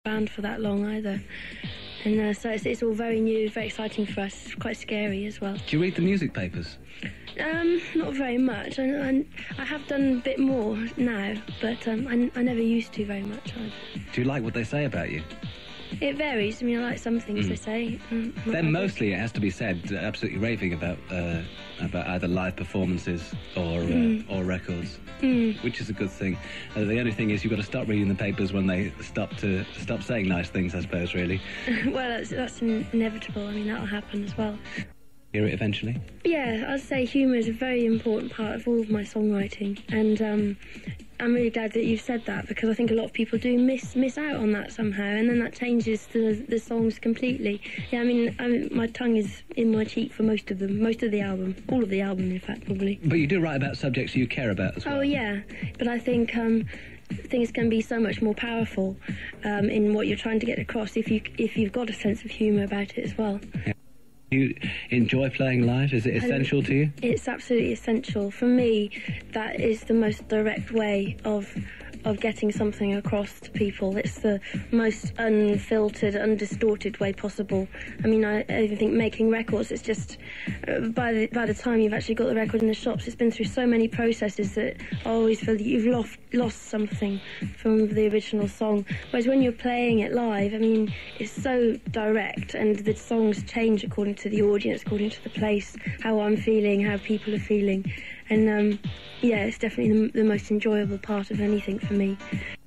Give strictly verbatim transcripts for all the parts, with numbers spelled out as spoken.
around for that long either. And uh, so it's, it's all very new, very exciting for us, quite scary as well. Do you read the music papers? Um, not very much. I, I, I have done a bit more now, but um, I, I never used to very much either. Do you like what they say about you? It varies. I mean, I like some things Mm. they say. Um, Then mostly, it has to be said, absolutely raving about uh, about either live performances or uh, Mm. or records, Mm. which is a good thing. Uh, the only thing is you've got to stop reading the papers when they stop to stop saying nice things, I suppose, really. Well, that's, that's in- inevitable. I mean, that'll happen as well. Hear it eventually? Yeah, I'd say humour is a very important part of all of my songwriting, and um, I'm really glad that you've said that, because I think a lot of people do miss miss out on that somehow, and then that changes the, the songs completely. Yeah, I mean, I mean, my tongue is in my cheek for most of them, most of the album, all of the album, in fact, probably. But you do write about subjects you care about as well. Oh, yeah, but I think um, things can be so much more powerful um, in what you're trying to get across if, you, if you've got a sense of humour about it as well. Yeah. You enjoy playing live? Is it essential to you? It's absolutely essential. For me, that is the most direct way of of getting something across to people. It's the most unfiltered, undistorted way possible. I mean, I, I even think making records, it's just, uh, by the by the time you've actually got the record in the shops, it's been through so many processes that I always feel that you've lost, lost something from the original song. Whereas when you're playing it live, I mean, it's so direct, and the songs change according to the audience, according to the place, how I'm feeling, how people are feeling. And um, yeah, it's definitely the, the most enjoyable part of anything for me.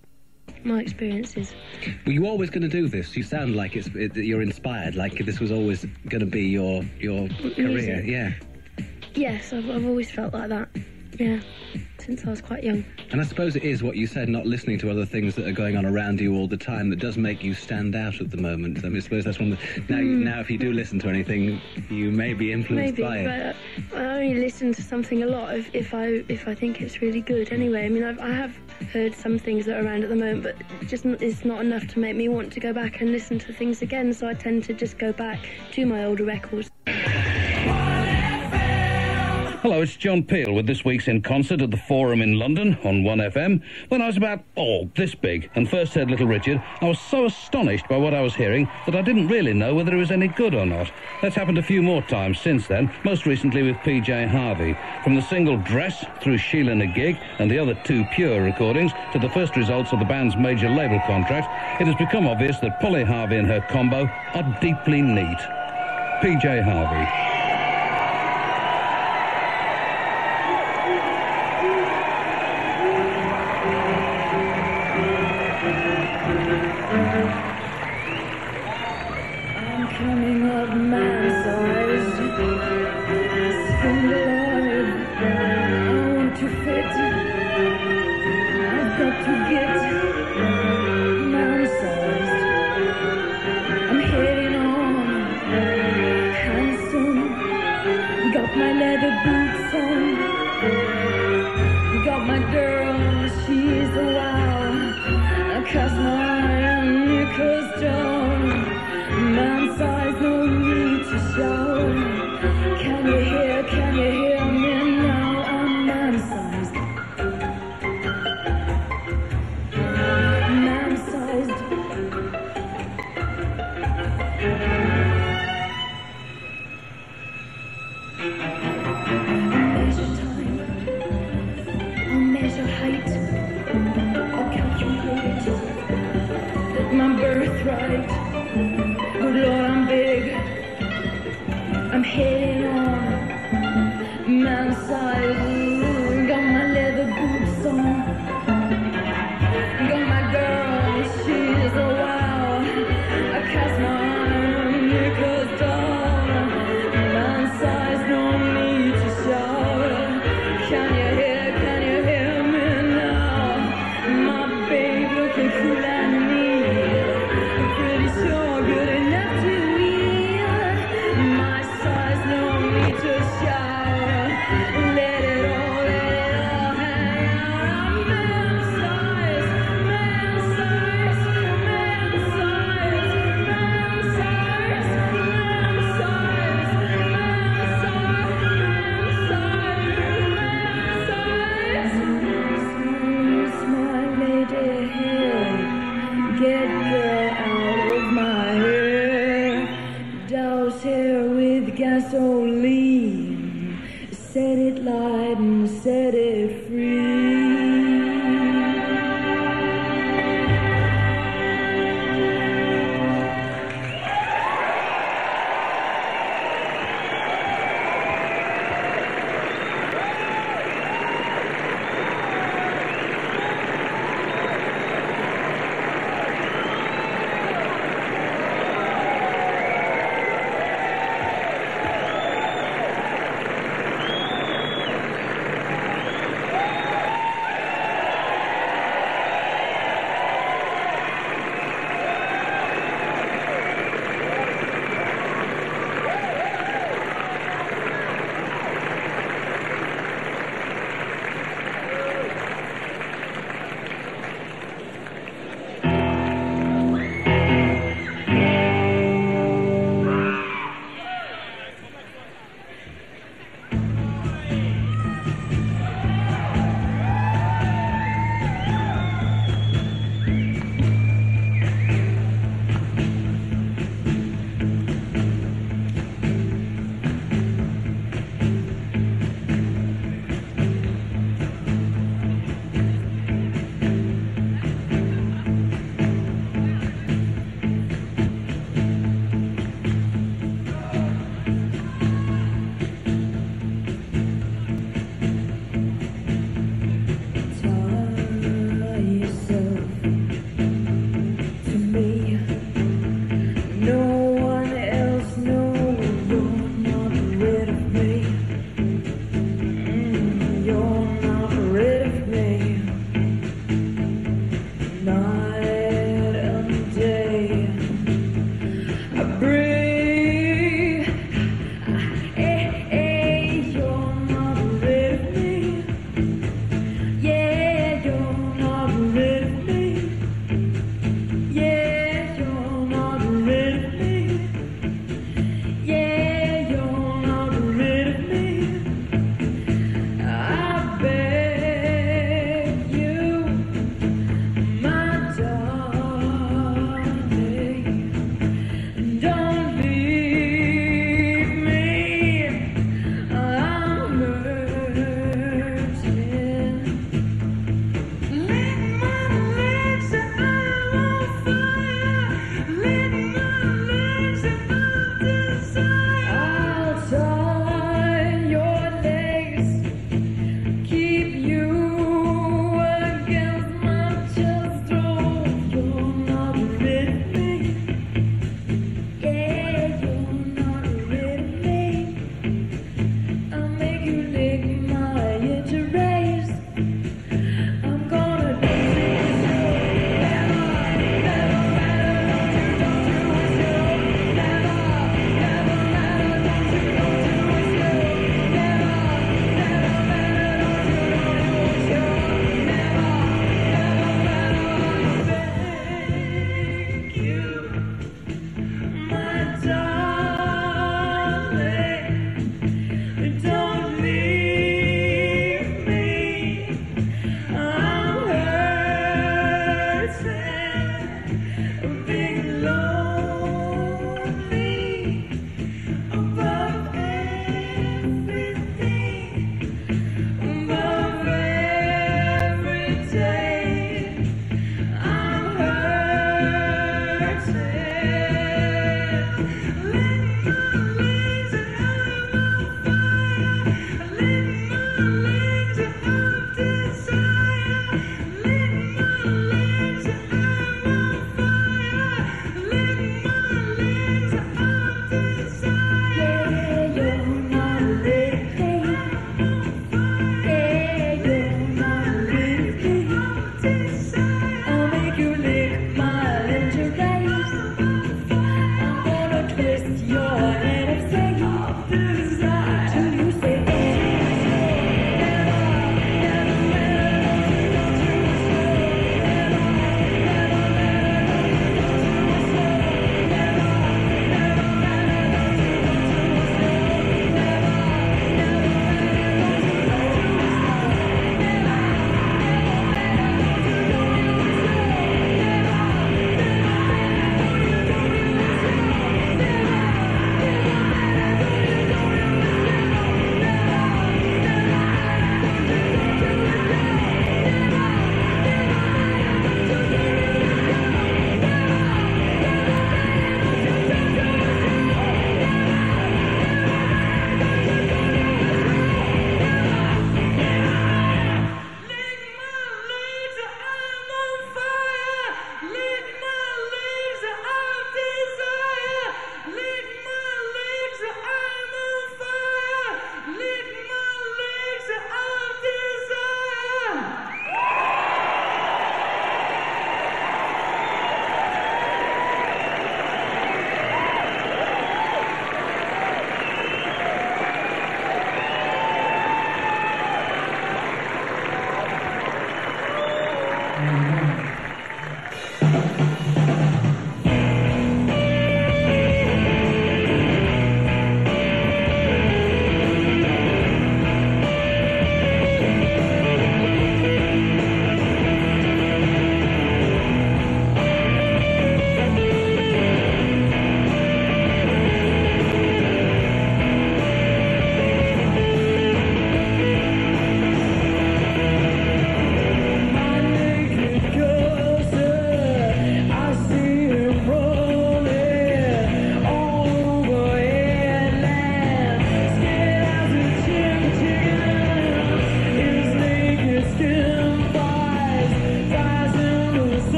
My experiences. Were you always going to do this? You sound like it's it, you're inspired, like this was always going to be your your career. Music. Yeah. Yes, I've, I've always felt like that. Yeah, since I was quite young. And I suppose it is what you said, not listening to other things that are going on around you all the time, that does make you stand out at the moment. I mean, I suppose that's one of the... Now, Mm. now if you do listen to anything, you may be influenced Maybe, by it. but I only listen to something a lot if, if I if I think it's really good. Anyway, I mean, I've, I have heard some things that are around at the moment, but just n- it's not enough to make me want to go back and listen to things again. So I tend to just go back to my older records. Hello, it's John Peel with this week's In Concert at the Forum in London on one F M. When I was about, oh, this big, and first heard Little Richard, I was so astonished by what I was hearing that I didn't really know whether it was any good or not. That's happened a few more times since then, most recently with P J Harvey. From the single Dress through Sheela-Na-Gig and the other two Pure recordings to the first results of the band's major label contract, it has become obvious that Polly Harvey and her combo are deeply neat. P J Harvey. I'm coming up man-sized, single-eyed. I want to fit. I've got to get man-sized. I'm heading on, handsome. Got my leather boots on. Got my girl, she's a wow. I cast my knickers down. Man-sized, no need to shout. Can you hear, can you hear me now? I'm man-sized. Man-sized. I'll measure time. I'll measure height. I'll calculate my birthright. Good Lord, I'm big. I'm heading on, man-sized. Got my leather boots on. Got my girl, she's a wow. I cast my knickers down. Man-sized, no need to shout. Can you hear, can you hear me now? My babe looking cool and neat. I'm pretty sure good enough to me. My size, no gasoline. Set it light and set it free.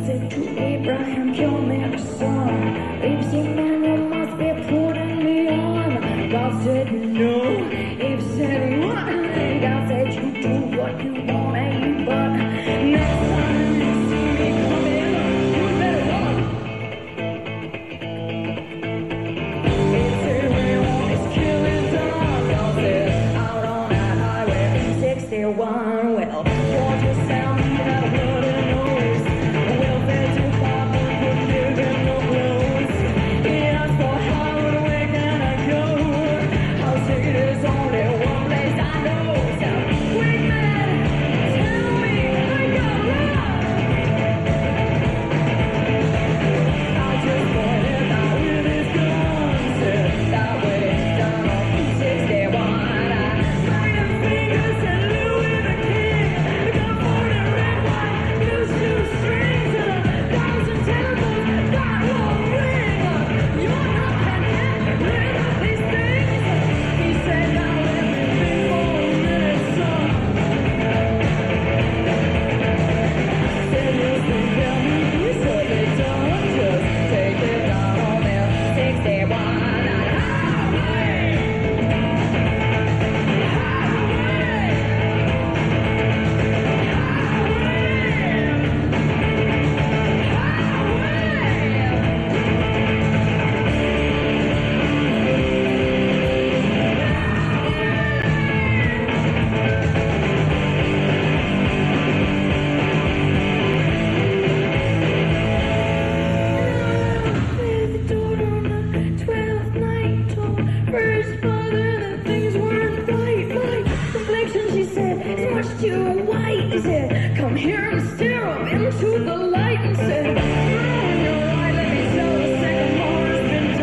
said to Abraham, kill me a son. Abe said, man, you must be putting me on. God said, no. Abe said, what? God said, you do what you want, Abe, but next time you see me coming, you better run. Abe said, we want is killing done. God said, out on that highway sixty-one, well, Georgia sound me that bloody nose. Welfare department put give him no clothes. He asked for Howard, where can I go? I'll take it is only one place I know. So, quick man, tell me I got run. I just pointed out with his gun, said that way down on sixty-one. I pointed fingers at Louis the King. Got forty red, white, blue shoestrings and a thousand temples that won't ring. You're not content with these things. He said, now let me think for a minute, son. Said, yes, they tell me, he said they don't. Just take it down on there, sixty-one and highway. The door on the twelfth night told first father that things weren't right. My complexion, she said, is much too white. He said, come here and stare up into the light and said, oh, you're right, let me tell the second more has been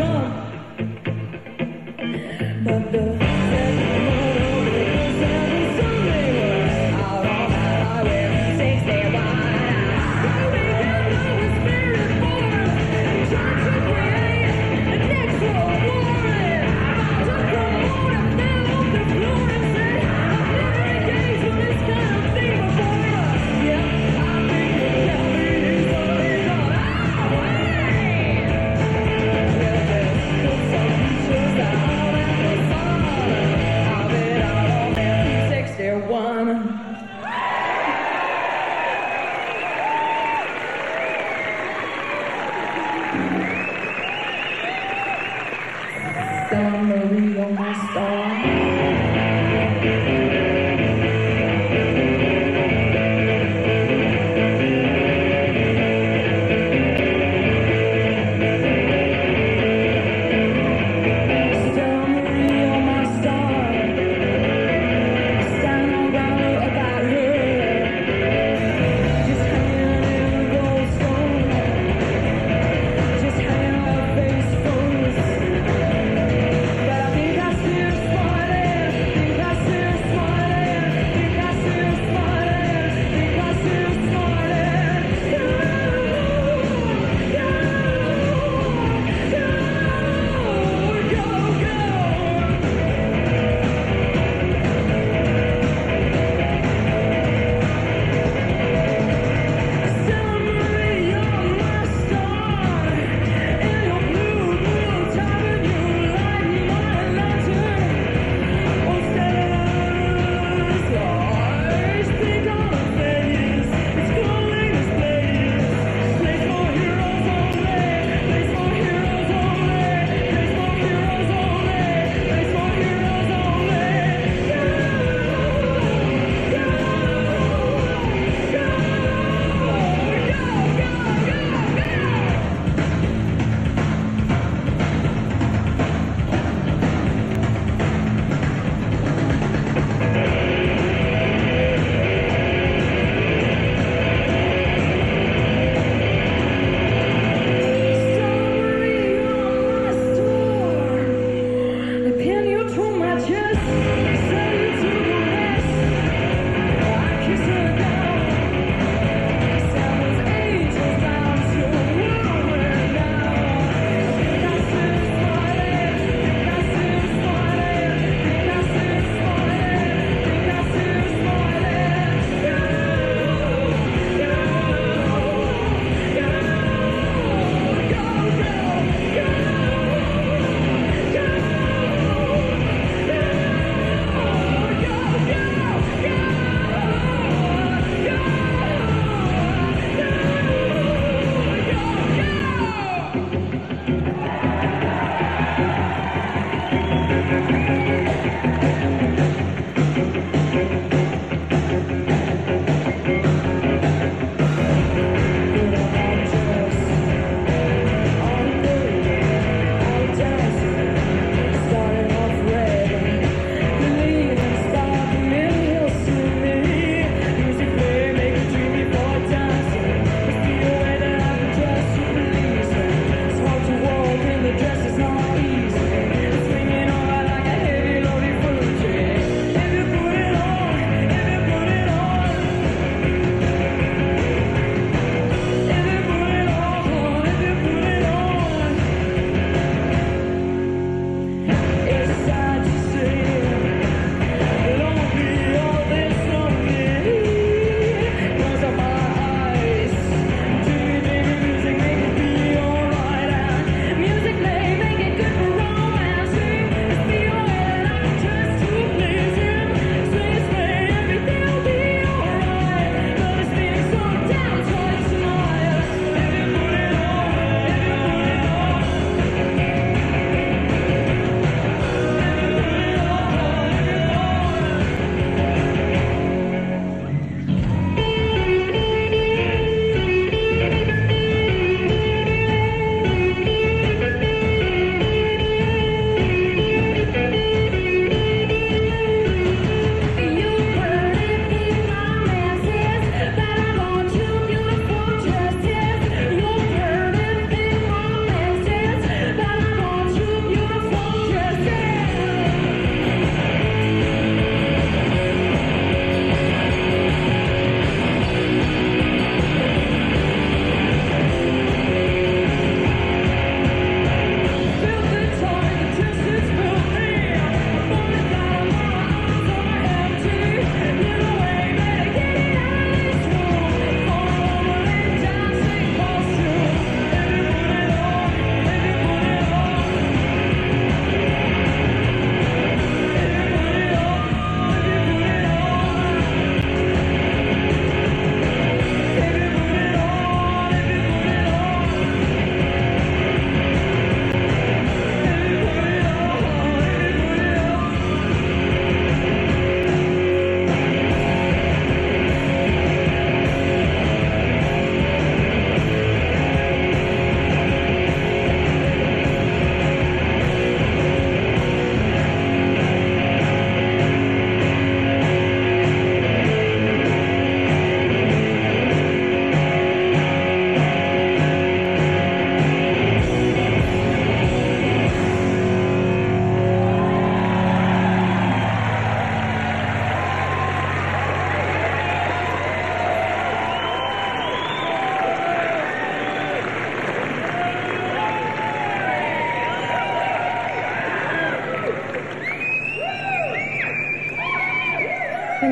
done. But the second more was seven Sunday was out on that highway sixty-one. Where we got no spirit born, trying to create the next world war. Just promote a man off the floor and say, I've never engaged with this kind of thing before. Yeah, I think it can be easily done. Ah, way! Well, just put some pictures out in the sun. I'll be out on there sixty-one. Stella Marie on my star. Stella Marie on my star. Stand around about her. Just hanging in the gold stone. Just hanging her face froze. But I think I see her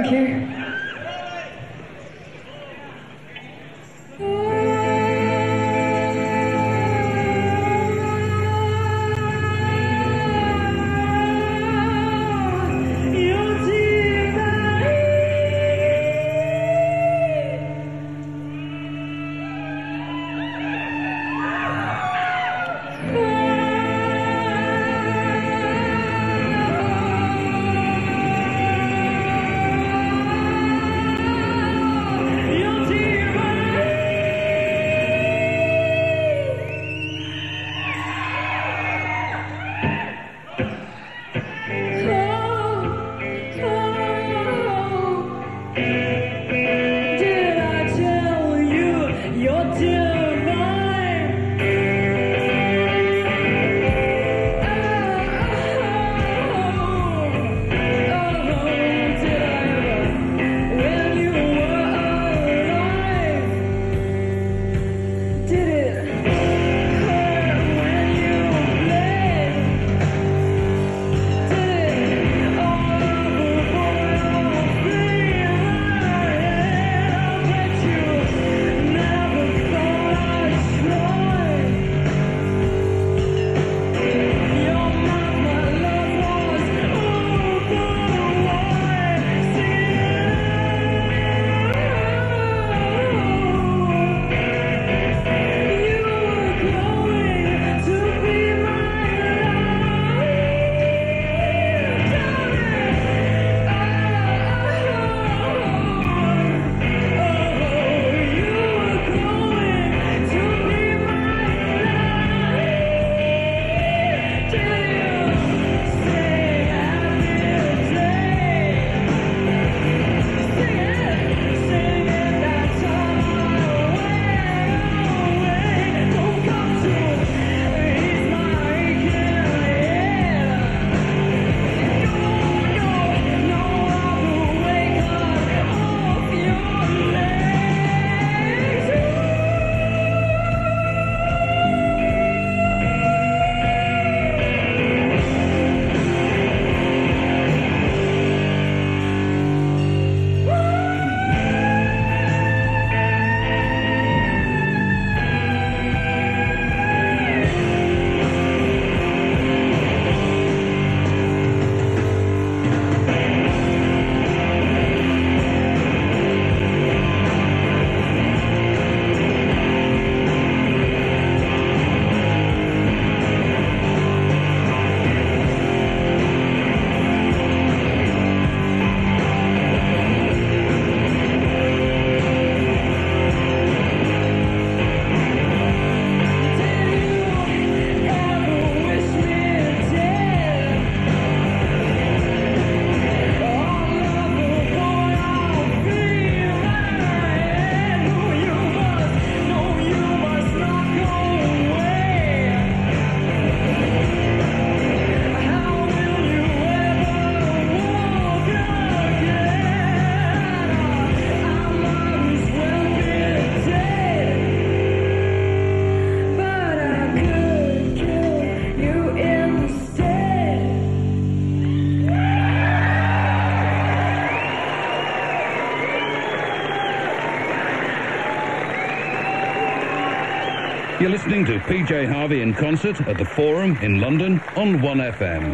Thank you. You're listening to P J Harvey in concert at the Forum in London on one F M.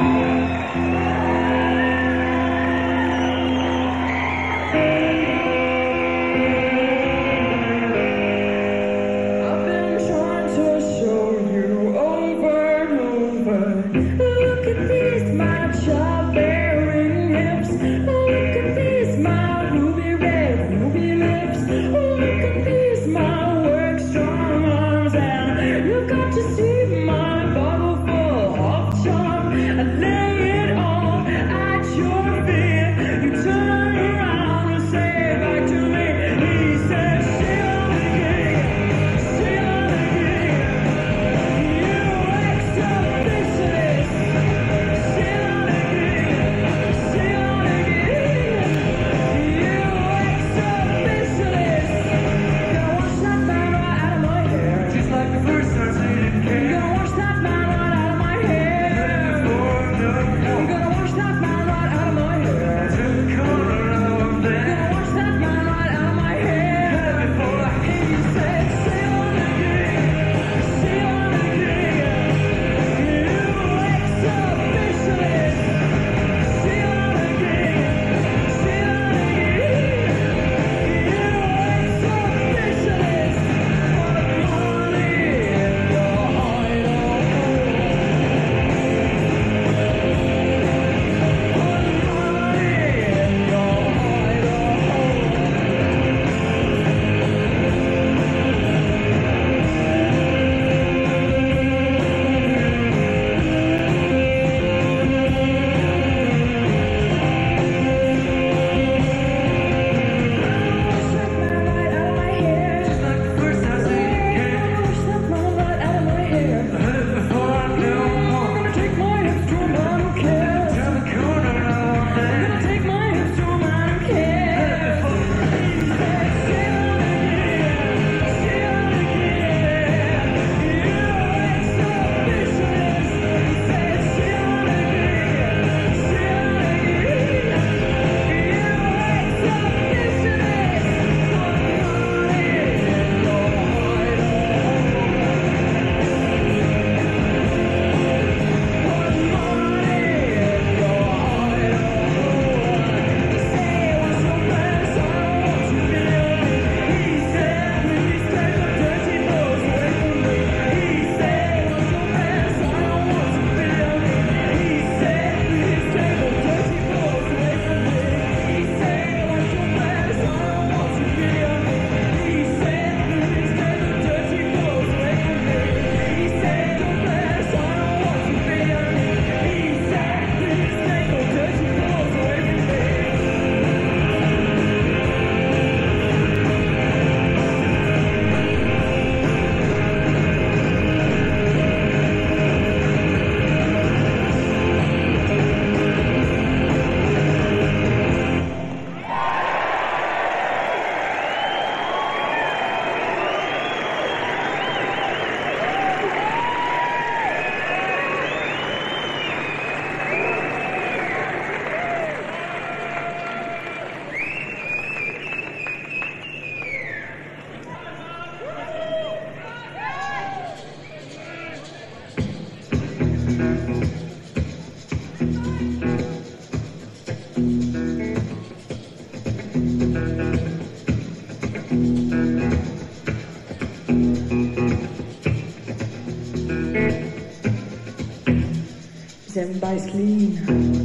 Everybody's clean,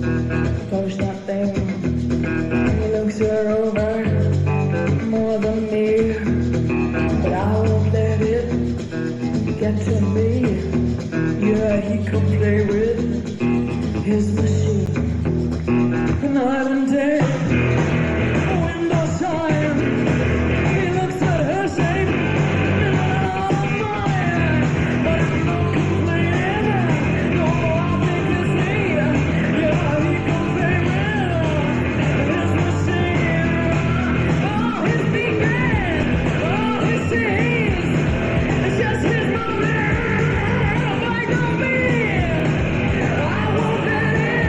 Polish not there. He looks her over more than me, but I won't let it get to me. Yeah, he could play with his machine night and day. Window time, he looks at her shape, and all of mine, but I'm not complaining. No, I think it's me. Yeah, he could play with his machine. Oh, his big man, oh, his scenes, it's just his moment. Like no me, I won't let it.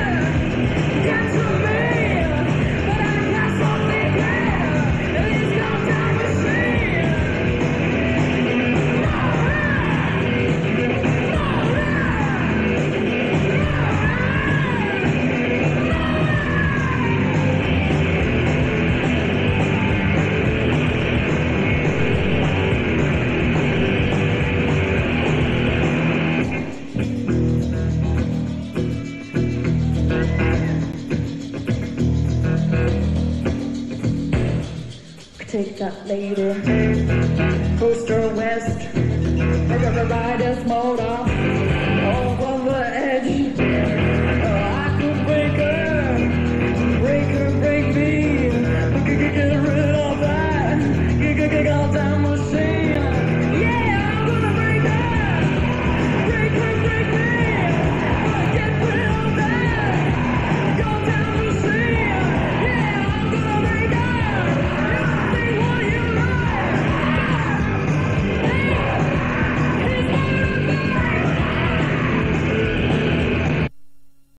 take that lady. Coast or west, rider riders motor.